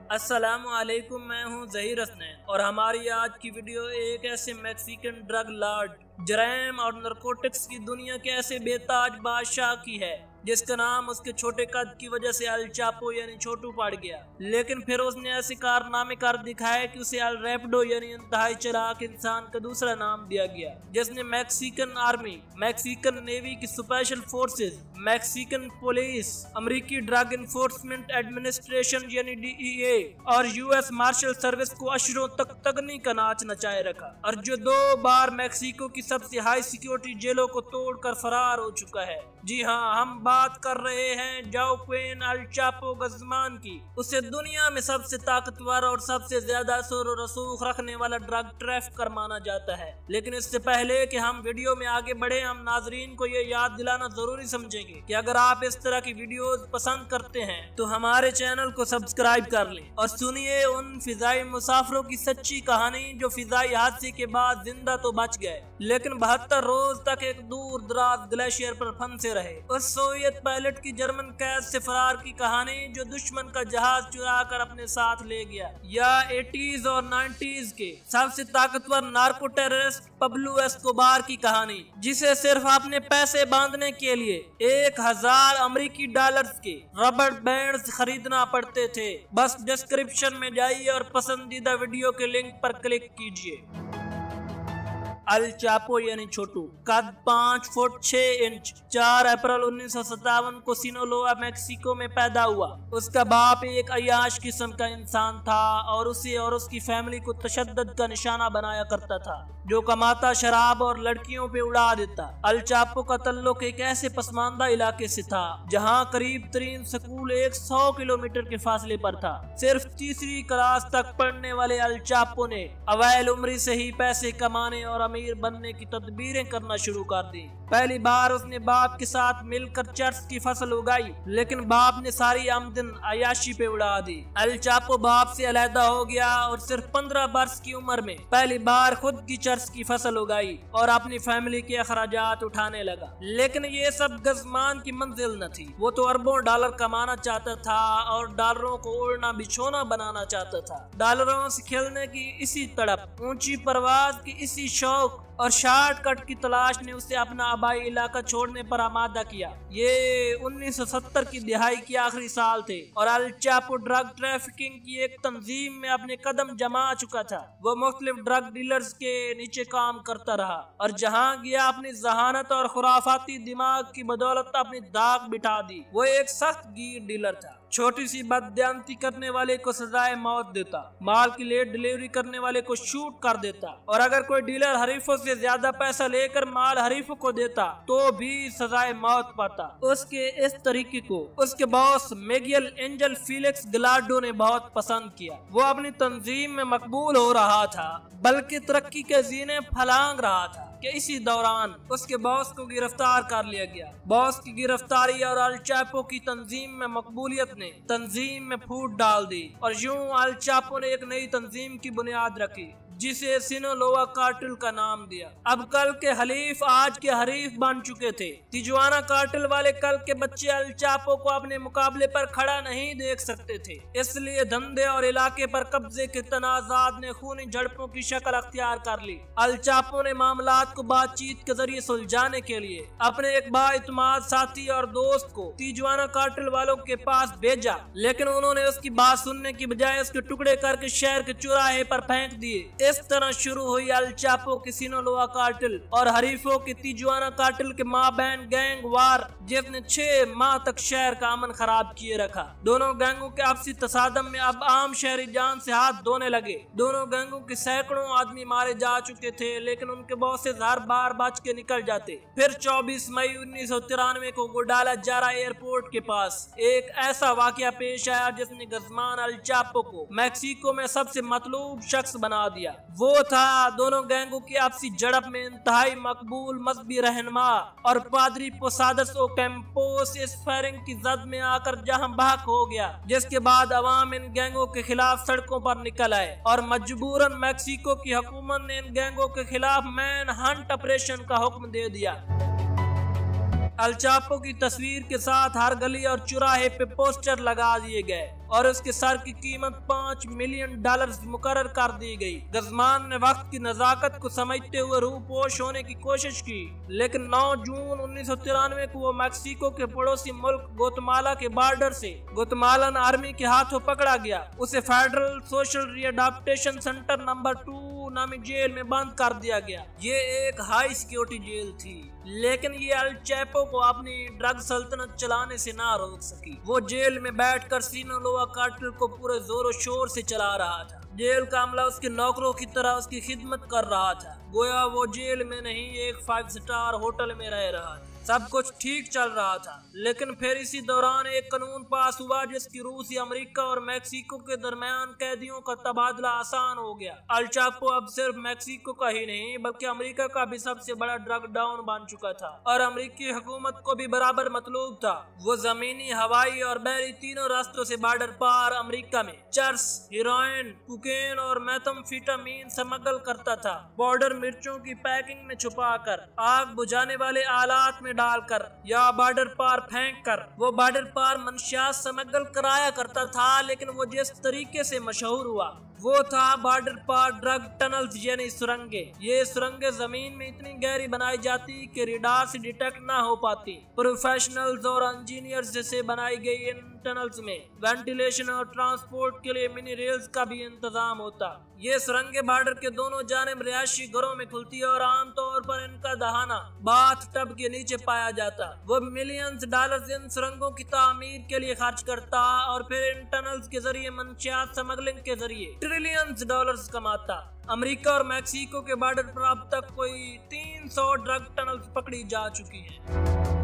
अस्सलामु अलैकुम, मैं हूं ज़हीर हसनैन और हमारी आज की वीडियो एक ऐसे मैक्सिकन ड्रग लॉर्ड, जराइम और नारकोटिक्स की दुनिया के ऐसे बेताज बादशाह की है जिसका नाम उसके छोटे कद की वजह से अल चापो यानी छोटू पड़ गया। लेकिन फिर उसने ऐसे कारनामे कर दिखाए कि उसे अल रैपिडो यानी इंतहाई चालाक इंसान का दूसरा नाम दिया गया, जिसने मैक्सिकन आर्मी, मैक्सिकन नेवी की स्पेशल फोर्सेस, मैक्सिकन पुलिस, अमेरिकी ड्रग इन्फोर्समेंट एडमिनिस्ट्रेशन यानी DEA और US मार्शल सर्विस को अशरों तक तगनी का नाच नचाए रखा, और जो 2 बार मैक्सिको की सबसे हाई सिक्योरिटी जेलों को तोड़कर फरार हो चुका है। जी हाँ, हम बात कर रहे हैं जोक्विन अल चापो गuzman की। उसे दुनिया में सबसे ताकतवर और सबसे ज्यादा असर और रसूख रखने वाला ड्रग ट्रैफिकर माना जाता है। लेकिन इससे पहले कि हम वीडियो में आगे बढ़े, हम नाजरीन को ये याद दिलाना जरूरी समझेंगे कि अगर आप इस तरह की वीडियोस पसंद करते हैं तो हमारे चैनल को सब्सक्राइब कर लें और सुनिए उन फिजाई मुसाफिरों की सच्ची कहानी जो फिजाई हादसे के बाद जिंदा तो बच गए लेकिन 72 रोज तक एक दूर दराज ग्लेशियर पर फंसे रहे। उस सोवियत पायलट की जर्मन कैद से फरार की कहानी जो दुश्मन का जहाज चुरा कर अपने साथ ले गया, या 80s और 90s के सबसे ताकतवर नार्को टेररिस्ट पब्लो एस्कोबार की कहानी, जिसे सिर्फ अपने पैसे बांधने के लिए 1000 अमेरिकी डॉलर्स के रबर बैंड्स खरीदना पड़ते थे। बस डिस्क्रिप्शन में जाइए और पसंदीदा वीडियो के लिंक पर क्लिक कीजिए। अल चापो यानी छोटू, कद 5 फुट 6 इंच, 4 अप्रैल 1957 को सिनोलोआ मैक्सिको में पैदा हुआ। उसका बाप एक अय्याश किस्म का इंसान था और उसे और उसकी फैमिली को तशद्दुद का निशाना बनाया करता था, जो कमाता शराब और लड़कियों पे उड़ा देता। अल चापो का तल्लुक एक ऐसे पसमानदा इलाके से था जहां करीब तरीन स्कूल 100 किलोमीटर के फासले पर था। सिर्फ तीसरी क्लास तक पढ़ने वाले अल चापो ने अवैल उम्री से ही पैसे कमाने और अमीर बनने की तदबीरें करना शुरू कर दी। पहली बार उसने बाप के साथ मिलकर चर्च की फसल उगाई, लेकिन बाप ने सारी आमदन अयाशी पे उड़ा दी। अल चापो बाप से अलहदा हो गया और सिर्फ 15 वर्ष की उम्र में पहली बार खुद की चर्च की फसल उगाई और अपनी फैमिली के अखराजात उठाने लगा। लेकिन ये सब गuzman की मंजिल न थी। वो तो अरबों डॉलर कमाना चाहता था और डॉलरों को उड़ना बिछोना बनाना चाहता था। डॉलरों से खेलने की इसी तड़प, ऊंची परवाज की इसी शौक और शॉर्टकट की तलाश ने उसे अपना आबाई इलाका छोड़ने पर आमादा किया। ये 1970 की दिहाई के आखिरी साल थे और अल चापो ड्रग ट्रैफिकिंग की एक तंजीम में अपने कदम जमा चुका था। वो मुख्तलिफ ड्रग डीलर्स के नीचे काम करता रहा और जहां गया अपनी जहानत और खुराफाती दिमाग की बदौलत अपनी दाग बिठा दी। वो एक सख्त गिर डीलर था। छोटी सी बददियानती करने वाले को सजाए मौत देता, माल की लेट डिलीवरी करने वाले को शूट कर देता, और अगर कोई डीलर हरीफों से ज्यादा पैसा लेकर माल हरीफों को देता तो भी सजाए मौत पाता। उसके इस तरीके को उसके boss Miguel Angel Felix Gallardo ने बहुत पसंद किया। वो अपनी तंजीम में मकबूल हो रहा था, बल्कि तरक्की के जीने फलांग रहा था कि इसी दौरान उसके बॉस को गिरफ्तार कर लिया गया। बॉस की गिरफ्तारी और अल चापो की तंजीम में मकबूलियत ने तंजीम में फूट डाल दी और यूं अल चापो ने एक नई तंजीम की बुनियाद रखी जिसे सिनोलोआ कार्टेल का नाम दिया। अब कल के हलीफ आज के हरीफ बन चुके थे। तिजुआना कार्टेल वाले कल के बच्चे अल चापो को अपने मुकाबले पर खड़ा नहीं देख सकते थे, इसलिए धंधे और इलाके पर कब्जे के तनाजात ने खूनी झड़पों की शक्ल अख्तियार कर ली। अल चापो ने मामलात को बातचीत के जरिए सुलझाने के लिए अपने एक बाइतमाद साथी और दोस्त को तिजुआना कार्टेल वालों के पास भेजा, लेकिन उन्होंने उसकी बात सुनने की बजाय उसके टुकड़े करके शहर के चौराहे पर फेंक दिए। इस तरह शुरू हुई अल चापो की सिनोलोआ कार्टेल और हरीफों की तिजुआना कार्टेल के माबैन गैंग वार, जिसने 6 माह तक शहर का अमन खराब किए रखा। दोनों गैंगों के आपसी तसादम में अब आम शहरी जान से हाथ धोने लगे। दोनों गैंगों के सैकड़ों आदमी मारे जा चुके थे, लेकिन उनके बॉसेस हर बार बच के निकल जाते। फिर 24 मई 1993 को गोडाला जारा एयरपोर्ट के पास एक ऐसा वाकया पेश आया जिसने गuzman अल चापो को मैक्सिको में सबसे मतलूब शख्स बना दिया। वो था दोनों गैंगों की आपसी झड़प में इंतहाई मकबूल मजहबी रहनुमा और पादरी पोसाडस ओकैम्पोस इस फायरिंग की जद में आकर जहां बहक हो गया, जिसके बाद अवाम इन गैंगों के खिलाफ सड़कों पर निकल आए और मजबूरन मैक्सिको की हुकूमत ने इन गैंगों के खिलाफ मैन हंट ऑपरेशन का हुक्म दे दिया। अल चापो की तस्वीर के साथ हर गली और चौराहे पे पोस्टर लगा दिए गए और उसके सर की कीमत $5 मिलियन मुकर्रर कर दी गई। गजमान ने वक्त की नजाकत को समझते हुए रूपोश होने की कोशिश की, लेकिन 9 जून 1993 को वो मैक्सिको के पड़ोसी मुल्क ग्वाटेमाला के बॉर्डर से ग्वाटेमालन आर्मी के हाथों पकड़ा गया। उसे federal social readaptation centre number 2 नामी जेल में बंद कर दिया गया। ये एक हाई सिक्योरिटी जेल थी, लेकिन ये अल चैपो को अपनी ड्रग सल्तनत चलाने से ना रोक सकी। वो जेल में बैठकर सिनालोआ कार्टेल को पूरे जोरों शोर से चला रहा था। जेल का अमला उसके नौकरों की तरह उसकी खिदमत कर रहा था, गोया वो जेल में नहीं एक 5 स्टार होटल में रह रहा था। सब कुछ ठीक चल रहा था, लेकिन फिर इसी दौरान एक कानून पास हुआ जिसकी रूसी अमेरिका और मैक्सिको के दरमियान कैदियों का तबादला आसान हो गया। अल चापो अब सिर्फ मैक्सिको का ही नहीं बल्कि अमेरिका का भी सबसे बड़ा ड्रग डाउन बन चुका था और अमेरिकी हुकूमत को भी बराबर मतलूब था। वो जमीनी, हवाई और बहरी तीनों रास्तों से बॉर्डर पार अमेरिका में चर्स, हीरोइन, कोकेन और मेथाम्फेटामीन स्मगल करता था। बॉर्डर मिर्चों की पैकिंग में छुपाकर, आग बुझाने वाले आलात में डालकर या बॉर्डर पार फेंक कर वो बॉर्डर पार मंशियात स्मगल कराया करता था। लेकिन वो जिस तरीके से मशहूर हुआ वो था बॉर्डर पार ड्रग टनल्स यानी सुरंगे। ये सुरंगे जमीन में इतनी गहरी बनाई जाती कि रेडार से डिटेक्ट ना हो पाती। प्रोफेशनल्स और इंजीनियर्स से बनाई गई इन टनल्स में वेंटिलेशन और ट्रांसपोर्ट के लिए मिनी रेल्स का भी इंतजाम होता। ये सुरंगे बॉर्डर के दोनों जानिब रिहायशी घरों में खुलती है और आमतौर पर इनका दहाना बाथ टब के नीचे पाया जाता। वो मिलियंस डॉलर्स इन सुरंगों की तामीर के लिए खर्च करता और फिर इन टनल्स के जरिए मंशियात स्मगलिंग के जरिए ट्रिलियंस डॉलर्स कमाता। अमेरिका और मैक्सिको के बॉर्डर पर अब तक कोई 300 ड्रग टनल्स पकड़ी जा चुकी हैं।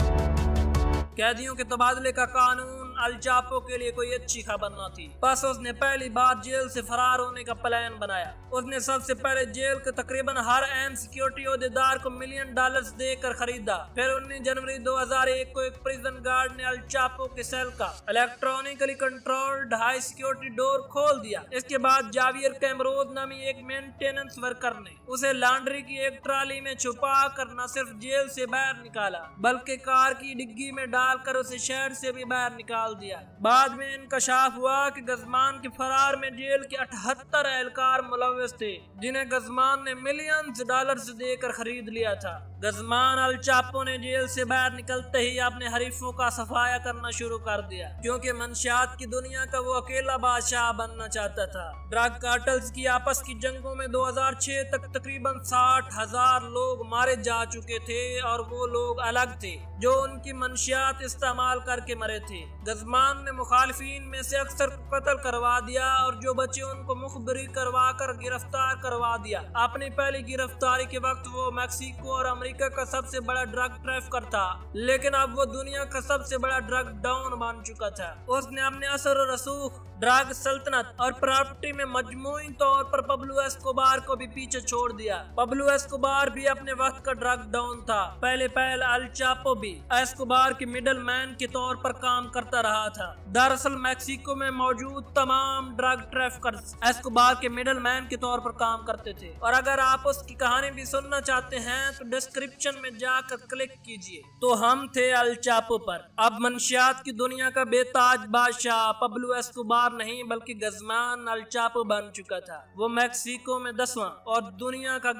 कैदियों के तबादले का कानून अल चापो के लिए कोई अच्छी खबर न थी। बस उसने पहली बार जेल से फरार होने का प्लान बनाया। उसने सबसे पहले जेल के तकरीबन हर अहम सिक्योरिटी ओहदेदार को $1 मिलियन देकर खरीदा। फिर 19 जनवरी 2001 को एक प्रिजन गार्ड ने अल चापो के सेल का electronically controlled high security door खोल दिया। इसके बाद जावियर कैमरोज नामी एक मेंटेनेंस वर्कर ने उसे लॉन्ड्री की एक ट्राली में छुपा कर न सिर्फ जेल से बाहर निकाला बल्कि कार की डिग्गी में डालकर उसे शहर से भी बाहर निकाल दिया। बाद में इंकशाफ हुआ कि गजमान के फरार में जेल के 78 एहलकार मुलव्वस थे, जिन्हें गजमान ने मिलियंस डॉलर्स देकर खरीद लिया था। गजमान अल चापो ने जेल से बाहर निकलते ही अपने हरीफों का सफाया करना शुरू कर दिया, क्योंकि मंशियात की दुनिया का वो अकेला बादशाह बनना चाहता था। ड्रग कार्टल्स की आपस की जंगों में 2006 तक तकरीबन 60,000 लोग मारे जा चुके थे और वो लोग अलग थे जो उनकी मंशियात इस्तेमाल करके मरे थे। गजमान ने मुखालिफिन में से अक्सर को कत्ल करवा दिया और जो बचे उनको मुखबरी करवा कर गिरफ्तार करवा दिया। अपनी पहली गिरफ्तारी के वक्त वो मैक्सिको और अमेरिका का सबसे बड़ा ड्रग ट्रैफिकर था, लेकिन अब वो दुनिया का सबसे बड़ा ड्रग डाउन बन चुका था। उसने अपने असर और रसूख, ड्रग सल्तनत और प्रॉपर्टी में मजमूई तौर पर पब्लो एस्कोबार को भी पीछे छोड़ दिया। पब्लो एस्कोबार भी अपने वक्त का ड्रग डाउन था। पहले अल चापो भी एस्कोबार के मिडल मैन के तौर पर काम करता रहा था। दरअसल मैक्सिको में मौजूद तमाम ड्रग ट्रैफिकर्स एस्कोबार के मिडल मैन के तौर पर काम करते थे। और अगर आप उसकी कहानी भी सुनना चाहते हैं तो डिस्क्रिप्शन में जाकर क्लिक कीजिए। तो हम थे अल चापो पर। अब मंशियात की दुनिया का बेताज बादशाह पब्लो एस्कोबार नहीं बल्कि गजमान अल चापो बन चुका था। वो मैक्सिको में 10वां और दुनिया का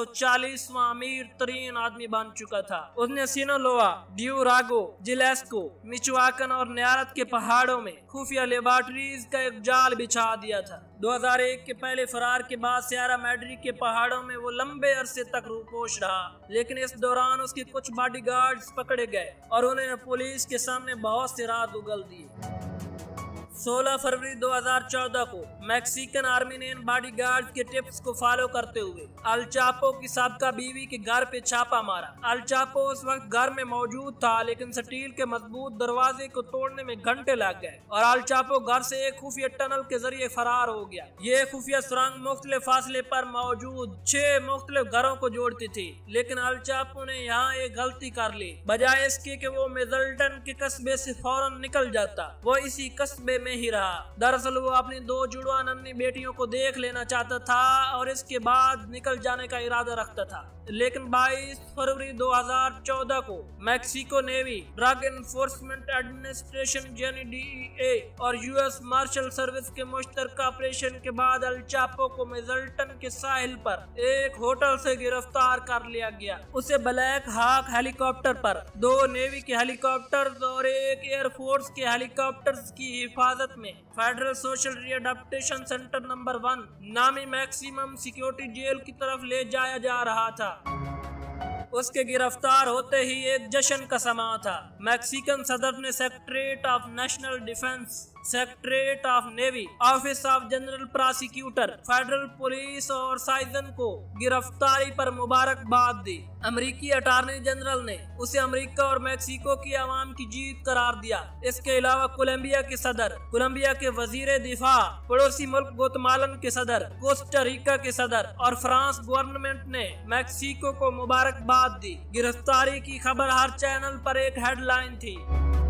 1140वां अमीर तरीन आदमी बन चुका था। उसने सिनालोआ, ड्यूरागो, जिलेस्को, मिचुआकन और न्यारत के पहाड़ों में खुफिया लेबोरेटरीज का एक जाल बिछा दिया था। 2001 के पहले फरार के बाद सियरा मैड्री के पहाड़ों में वो लंबे अरसे तक रूपोश रहा, लेकिन इस दौरान उसके कुछ बॉडीगार्ड्स पकड़े गए और उन्हें पुलिस के सामने बहुत से राज उगल दिए। 16 फरवरी 2014 को मैक्सिकन आर्मी ने इन बॉडीगार्ड्स के टिप्स को फॉलो करते हुए अल चापो की साबका बीवी के घर पे छापा मारा। अल चापो उस वक्त घर में मौजूद था, लेकिन स्टील के मजबूत दरवाजे को तोड़ने में घंटे लग गए और अल चापो घर से एक खुफिया टनल के जरिए फरार हो गया। ये खुफिया सुरंग मुख्तलिफ फासले पर मौजूद 6 मुख्तलिफ घरों को जोड़ती थी, लेकिन अल चापो ने यहाँ एक गलती कर ली। बजाय इसके कि वो मिडलटन के कस्बे से फौरन निकल जाता, वो इसी कस्बे में ही रहा। दरअसल वो अपनी 2 जुड़वा नन्ही बेटियों को देख लेना चाहता था और इसके बाद निकल जाने का इरादा रखता था। लेकिन 22 फरवरी 2014 को Mexico navy, drug enforcement administration यानी DEA और यूएस मार्शल सर्विस के मुश्तरका ऑपरेशन के बाद अल चापो को मिजल्टन के साहिल पर एक होटल से गिरफ्तार कर लिया गया। उसे ब्लैक हॉक हेलीकॉप्टर पर 2 नेवी के हेलीकॉप्टर्स और एक एयरफोर्स के हेलीकॉप्टर्स की हिफाजत में federal social readaptation centre number 1 नामी मैक्सिमम सिक्योरिटी जेल की तरफ ले जाया जा रहा था। उसके गिरफ्तार होते ही एक जश्न का समा था। मैक्सिकन सदर ने secretariat of national defence, secretariat of navy, office of general prosecutor, federal police और साइजन को गिरफ्तारी पर मुबारकबाद दी। अमेरिकी अटॉर्नी जनरल ने उसे अमेरिका और मैक्सिको की आवाम की जीत करार दिया। इसके अलावा कोलंबिया के सदर, कोलंबिया के वजीर दिफा, पड़ोसी मुल्क गुतमालन के सदर, कोस्टा रिका के सदर और फ्रांस गवर्नमेंट ने मैक्सिको को मुबारकबाद दी। गिरफ्तारी की खबर हर चैनल पर एक हेडलाइन थी।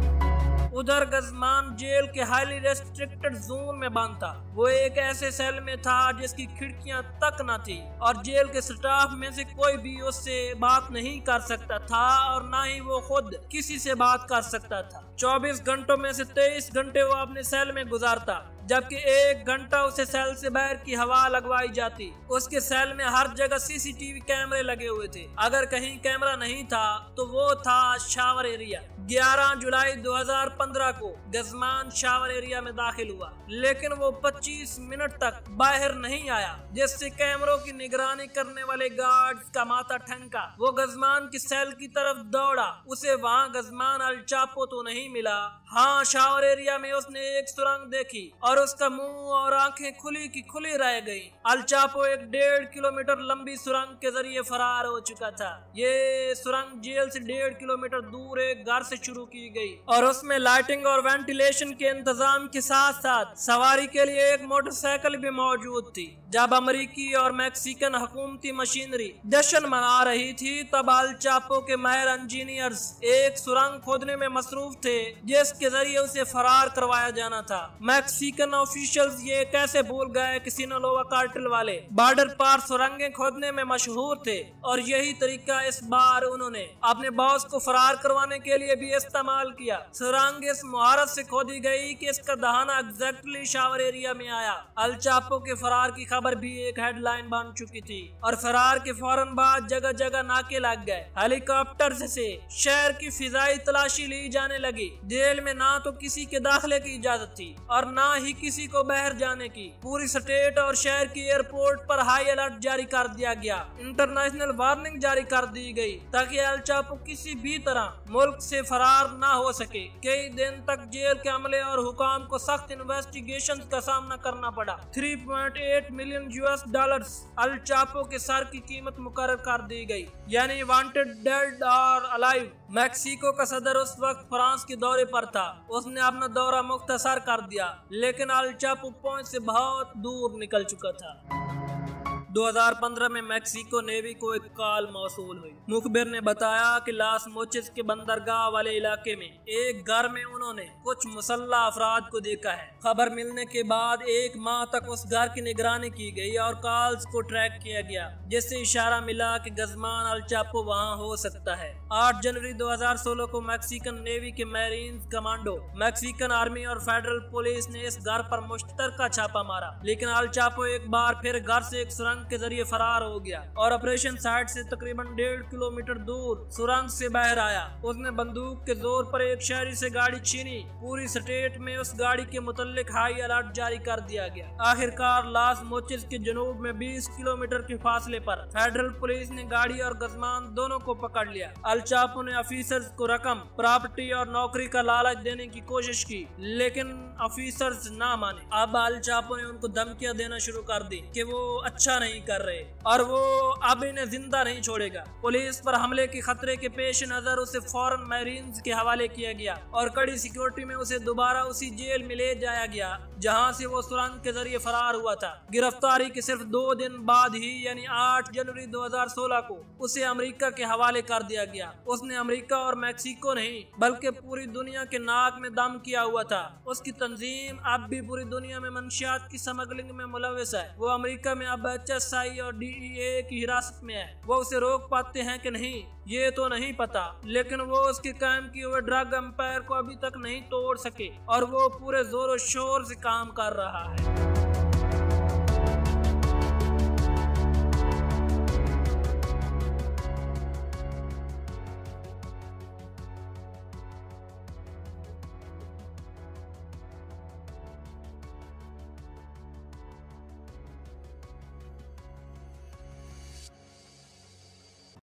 उधर गजमान जेल के हाईली रेस्ट्रिक्टेड जोन में बंद था। वो एक ऐसे सेल में था जिसकी खिड़कियां तक न थी और जेल के स्टाफ में से कोई भी उससे बात नहीं कर सकता था और न ही वो खुद किसी से बात कर सकता था। 24 घंटों में से 23 घंटे वो अपने सेल में गुजारता, जबकि 1 घंटा उसे सेल से बाहर की हवा लगवाई जाती। उसके सेल में हर जगह CCTV कैमरे लगे हुए थे। अगर कहीं कैमरा नहीं था तो वो था शावर एरिया। 11 जुलाई 2015 को गजमान शावर एरिया में दाखिल हुआ, लेकिन वो 25 मिनट तक बाहर नहीं आया, जिससे कैमरों की निगरानी करने वाले गार्ड्स का माथा ठनका। वो गजमान की सेल की तरफ दौड़ा। उसे वहाँ गजमान अल चापो तो नहीं मिला। हाँ, शावर एरिया में उसने एक सुरंग देखी और उसका मुंह और आंखें खुली की खुली रह गई। अल चापो एक 1.5 किलोमीटर लंबी सुरंग के जरिए फरार हो चुका था। ये सुरंग जेल से 1.5 किलोमीटर दूर एक घर से शुरू की गई और उसमें लाइटिंग और वेंटिलेशन के इंतजाम के साथ साथ सवारी के लिए एक मोटरसाइकिल भी मौजूद थी। जब अमेरिकी और मैक्सिकन हुकूमती मशीनरी जश्न मना रही थी, तब अल चापो के माहिर इंजीनियर्स एक सुरंग खोदने में मसरूफ थे जिसके जरिए उसे फरार करवाया जाना था। मैक्सिकन ऑफिशियल्स ये कैसे भूल गए कि सिनालोवा कार्टेल वाले बॉर्डर पार सुरंगें खोदने में मशहूर थे और यही तरीका इस बार उन्होंने अपने बॉस को फरार करवाने के लिए भी इस्तेमाल किया। सुरंग इस मुहारत से खोदी गई कि इसका दहाना एग्जैक्टली शावर एरिया में आया। अल चापो के फरार की खबर भी एक हेडलाइन बन चुकी थी और फरार के फौरन बाद जगह जगह नाके लग गए। हेलीकॉप्टर से शहर की फिजाई तलाशी ली जाने लगी। जेल में ना तो किसी के दाखिले की इजाजत थी और ना ही किसी को बाहर जाने की। पूरी स्टेट और शहर की एयरपोर्ट पर हाई अलर्ट जारी कर दिया गया। इंटरनेशनल वार्निंग जारी कर दी गई ताकि अल चापो किसी भी तरह मुल्क से फरार ना हो सके। कई दिन तक जेल के अमले और हुकाम को सख्त इन्वेस्टिगेशन का सामना करना पड़ा। 3.8 मिलियन US अल चापो के सर की कीमत मुकर्रर कर दी गई, यानी वांटेड डेड और अलाइव। मैक्सिको का सदर उस वक्त फ्रांस के दौरे पर था। उसने अपना दौरा मुख्तसर कर दिया, लेकिन अल चापो पहुंच से बहुत दूर निकल चुका था। 2015 में मैक्सिको नेवी को एक कॉल मौसूल हुई। मुखबिर ने बताया कि लास मोचिस के बंदरगाह वाले इलाके में एक घर में उन्होंने कुछ मुसल्ला अफराद को देखा है। खबर मिलने के बाद 1 माह तक उस घर की निगरानी की गई और कॉल्स को ट्रैक किया गया, जिससे इशारा मिला कि गजमान अल चापो वहां हो सकता है। 8 जनवरी 2016 को मैक्सिकन नेवी के मैरीन्स कमांडो, मैक्सिकन आर्मी और फेडरल पुलिस ने इस घर पर मुश्तरका छापा मारा, लेकिन अल चापो एक बार फिर घर से एक सुरंग के जरिए फरार हो गया और ऑपरेशन साइट से तकरीबन 1.5 किलोमीटर दूर सुरंग से बाहर आया। उसने बंदूक के जोर पर एक शहरी से गाड़ी छीनी। पूरी स्टेट में उस गाड़ी के मुतल्लिक हाई अलर्ट जारी कर दिया गया। आखिरकार लास मोचिस के जनूब में 20 किलोमीटर के फासले पर फेडरल पुलिस ने गाड़ी और गजमान दोनों को पकड़ लिया। अल चापो ने ऑफिसर्स को रकम, प्रॉपर्टी और नौकरी का लालच देने की कोशिश की, लेकिन ऑफिसर्स ना माने। अब अल चापो ने उनको धमकियां देना शुरू कर दी कि वो अच्छा नहीं नहीं कर रहे और वो अब इन्हें जिंदा नहीं छोड़ेगा। पुलिस पर हमले के खतरे के पेश नजर उसे फौरन मैरीन्स के हवाले किया गया और कड़ी सिक्योरिटी में उसे दोबारा उसी जेल में ले जाया गया जहां से वो सुरंग के जरिए फरार हुआ था। गिरफ्तारी के सिर्फ 2 दिन बाद ही यानी 8 जनवरी 2016 को उसे अमेरिका के हवाले कर दिया गया। उसने अमेरिका और मैक्सिको नहीं बल्कि पूरी दुनिया के नाक में दम किया हुआ था। उसकी तंजीम अब भी पूरी दुनिया में मंशियात की स्मगलिंग में मुलविस है। वो अमेरिका में अब HSI और DEA की हिरासत में है। वो उसे रोक पाते हैं कि नहीं ये तो नहीं पता, लेकिन वो उसके कायम किए हुए ड्रग एम्पायर को अभी तक नहीं तोड़ सके और वो पूरे जोरों शोर से काम कर रहा है।